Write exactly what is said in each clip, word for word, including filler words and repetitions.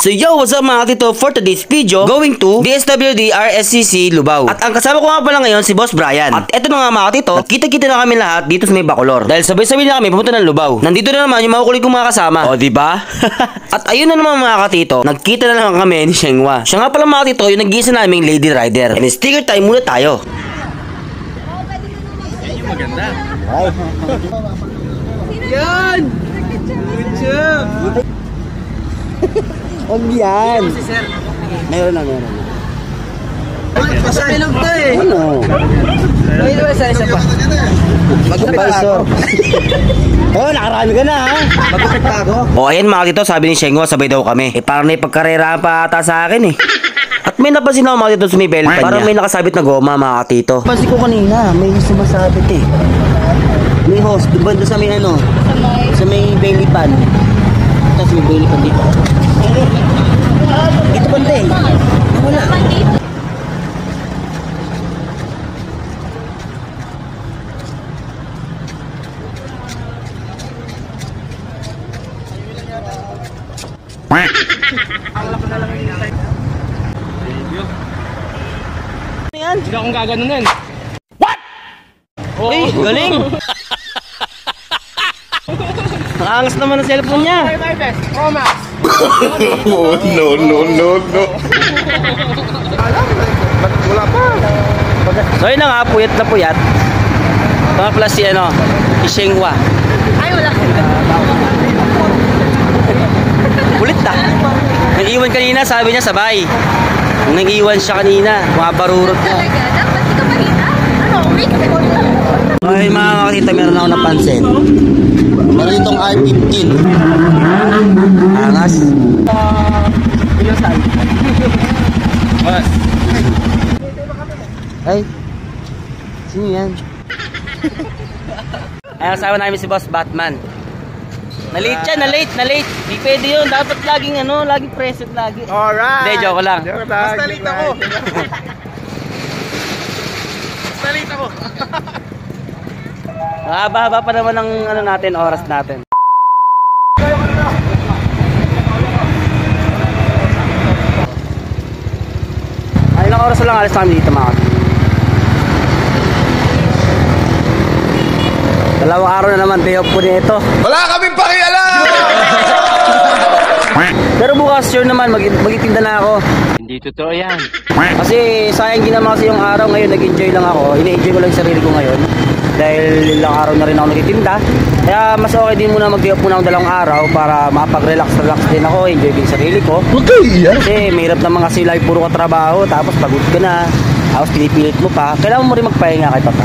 So yo, what's up mga tito? For today's video, going to D S W D R S C C Lubao. At ang kasama ko nga pala ngayon si Boss Brian. At eto na nga mga tito, kita-kita na kami lahat dito sa may Bacolor. Dahil sabay-sabay na kami pumunta ng Lubao. Nandito na naman yung mga kulit kong mga kasama. O diba? At ayun na naman mga katito, nagkita na lang kami ni Shenghua. Siya nga pala mga tito, yung nag-iisa naming lady rider. And sticker time muna tayo. Yan yung maganda. Yan! Good job! Huwag yan. Meron na, meron na. Masabilog to eh. Ano? May ito isa isa pa. Magupit pa ako. Oh, nakarami ka na ha. Magupit pa ako. O ayan mga tito, sabi ni Shenghua sabay daw kami. Eh parang may pagkarera pa ata sa akin eh. At may napansin ako mga tito sa may belpan niya. Parang may nakasabit na goma mga tito. Pansin ko kanina, may sumasabit eh. May host, banda sa may ano? Sa may belly pan. Tapos may belly pan dito. Dito banda eh. Wala. Yan? Hindi akong gaganunin. What? Oh. Uy, galing! Nakaangas naman ang cellphone niya. Oh, no, no, no, no. Wala pa. So yun na nga, puyat na puyat. Mga pala si ano, si Shenghua. Ay, wala. Kulit na. Nag-iwan kanina, sabi niya sabay. Nag-iwan siya kanina, mga barurot na. Talaga, dapat di ka mahina. Ano, wait. Okay mga kakita, meron ako napansin. Meron itong R fifteen. Angas. Ay, sino yan? Ay, asawa namin si Boss Batman. Na-late siya, na-late, na-late. Di pwede yun, dapat laging ano, laging present lagi. Alright. Hindi, joke lang. Basta late ako. Basta late ako. Mahaba-haba pa naman ang ano natin, oras natin. Ay, ilang oras lang alis namin dito mga kapatid. Dalawang araw na naman day off ko nito. Wala kaming pakialam! Pero bukas sure naman mag magtitinda na ako. Hindi totoo yan. Kasi sayang din naman kasi yung araw ngayon, nag-enjoy lang ako. Ina-enjoy ko lang yung sarili ko ngayon. Dahil ilang araw na rin ako nagtitinda. Kaya mas okay din muna mag-day off muna ng dalawang araw para makapag-relax-relax din ako, enjoy din yung sarili ko. Okay, yan. Kasi mahirap na mga sila, puro ka trabaho, tapos pagod ka na, tapos pinipilit mo pa. Kailangan mo rin magpahinga kahit pa pa.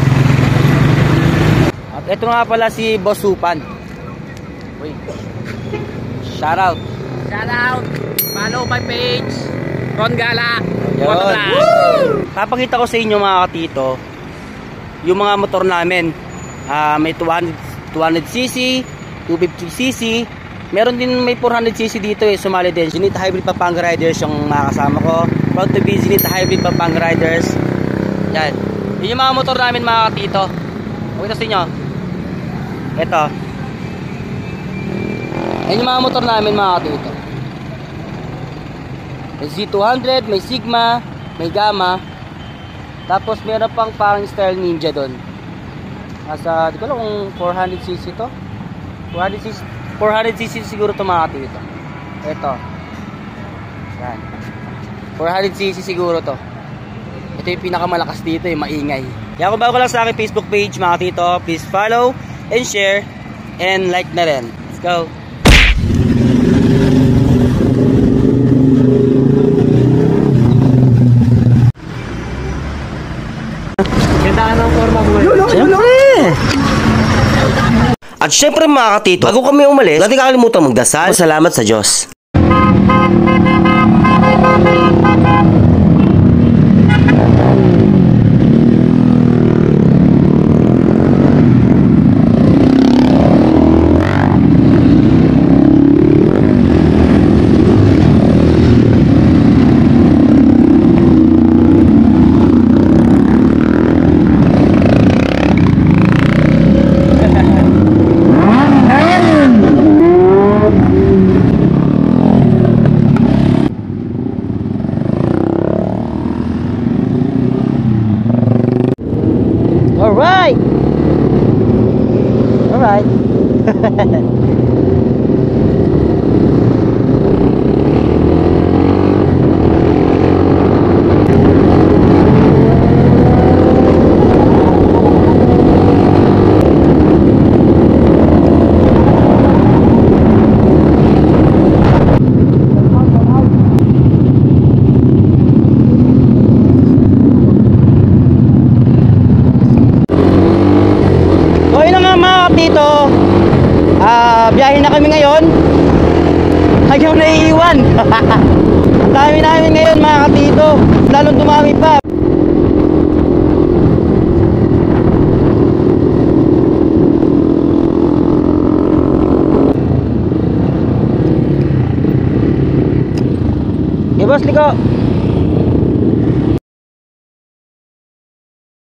At ito nga pala si Boss Supan. Uy. Shout out. Shout out. Follow my page. Ron Gala. Yun. Papakita ko sa inyo mga katito yung mga motor namin. uh, May two hundred c c, two fifty c c, meron din may four hundred c c dito eh. Sumali din Zenith Hybrid Pampanga Riders yung mga kasama ko. Proud to be Zenith Hybrid Pampanga Riders. Yan. Yun yung mga motor namin mga katito. Pakita sa inyo. Ito. Yan yung mga motor namin mga katito. May Z two hundred, may Sigma, may Gamma. Tapos meron pang parang style Ninja doon. Nasa, di ko lang kung four hundred c c to. four hundred c c siguro to mga katito. Ito. Yan. four hundred c c siguro to. Ito yung pinakamalakas dito, yung maingay. Kaya kung bago lang sa aking Facebook page mga katito, please follow and share and like na rin. Let's go. Siyempre. At syempre mga katito, bago kami umalis, natin kakalimutan magdasal. Salamat sa Diyos. biyahe na kami ngayon. Hanggang naiiwan. Ang dami namin ngayon mga katito. Lalong dumami pa. Eh, boss, liko.